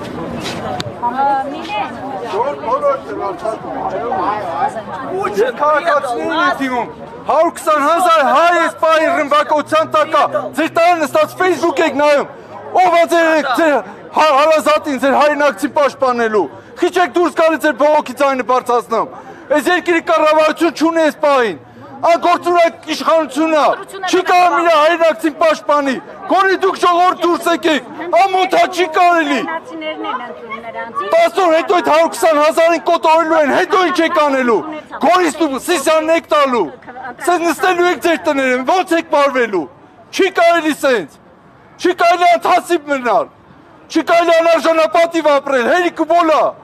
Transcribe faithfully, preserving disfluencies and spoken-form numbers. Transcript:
Ես քաղաքացիներին եմ դիմում, հարյուր քսան հազար հայ ես պահին ռմբակոծության տակա, ձեր տանը նստած Facebook եք նայում, ով ա ձեր հարազատին, ձեր հայրենակցին պաշտպանելու, քիչ եք դուրս գալի ձեր բողոքի ձայնը բարձրացնում, այս երկրի կառավարություն չունի այս պահին, անկործունակ իշխանությունն է, չի կարող իր հայրենակցին պաշտպանի, գոնե դուք ժողովուրդ դուրս եկեք, ամոթ է չի կարելի։ Տասնօր հետո այդ հարյուր քսան հազարին կոտորելու են, հետո ինչ եք անելու, Գորիսն ու Սիսիանն եք տալու, սենց նստելու եք ձեր տներում, ոնց եք մարվելու, չի կարելի սենց, չի կարելի անթասիբ մնալ, չի կարելի անարժանապատիվ ապրել, հերիք ու բոլա։